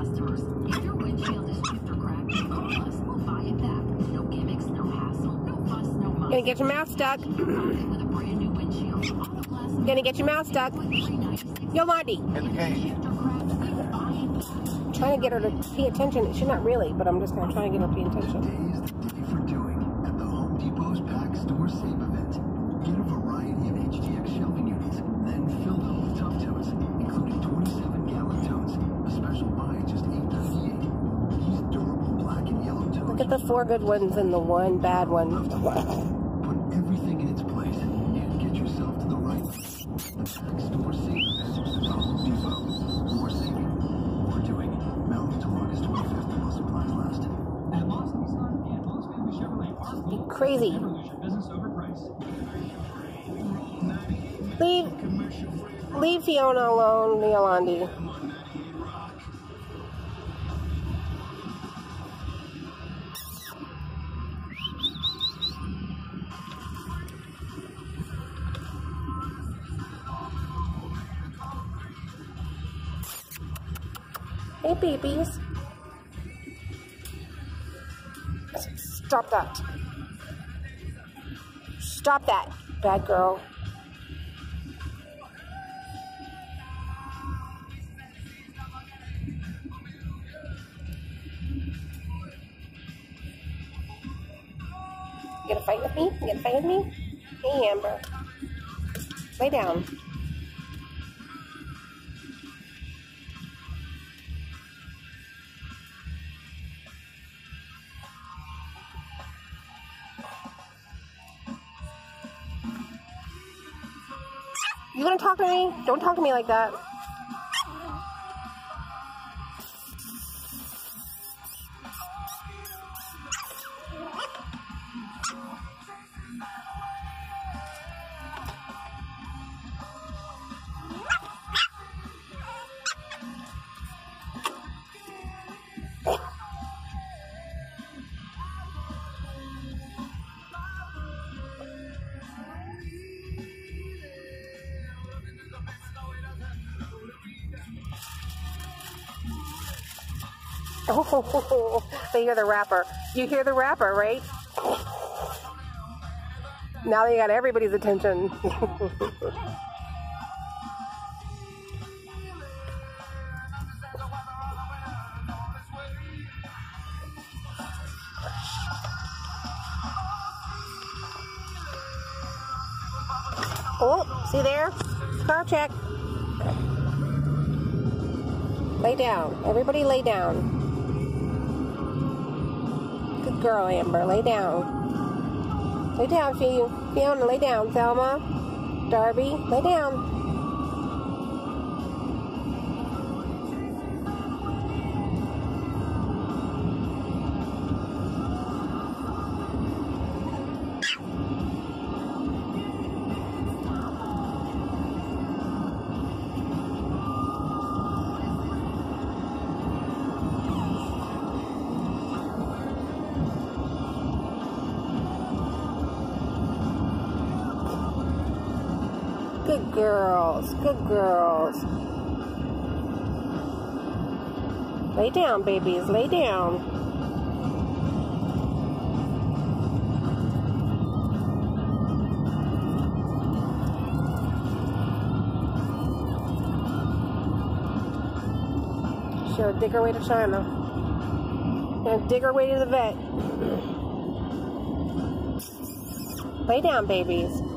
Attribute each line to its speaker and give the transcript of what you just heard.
Speaker 1: customers. If your windshield is chipped or cracked, call us. We'll buy it back. No gimmicks, no hassle, no fuss, no muss.
Speaker 2: Gonna get your mouth stuck.
Speaker 1: With a brand new windshield. Auto glass.
Speaker 2: Gonna get your mouth stuck. Yolandi.
Speaker 3: In the cage.
Speaker 2: Trying to get her to pay attention. She's not really, but I'm just gonna try and get her to pay attention.
Speaker 4: Today's the day for doing at the Home Depot's Pack Store Save event. Get a variety of HDX shelving units, then fill them with Tough Totes, including 27-gallon totes. A special buy at just $8.98. These durable black and yellow totes.
Speaker 2: Look at the 4 good ones and the 1 bad one.
Speaker 4: Put everything in its place and get yourself to the right. The Pack Store Save event at the Home Depot. More saving, more doing. Valid until August 25th while supplies last.
Speaker 5: At Moss Nissan and Moss Family Chevrolet Park,
Speaker 2: Be crazy.
Speaker 5: never lose your business over price.
Speaker 2: Leave Fiona alone, Yolandi. Hey, babies. Stop that. Stop that, bad girl. You gonna fight with me? You gonna fight with me? Hey, Amber. Lay down. You wanna talk to me? Don't talk to me like that. Oh, they hear the rapper. You hear the rapper, right? Now they got everybody's attention. Oh, see there? Car check. Lay down. Everybody lay down. Good girl, Amber. Lay down. Lay down, Fiona. Lay down. Thelma. Darby. Lay down. Good girls. Good girls. Lay down, babies. Lay down. Sure, dig her way to China. And dig her way to the vet. Lay down, babies.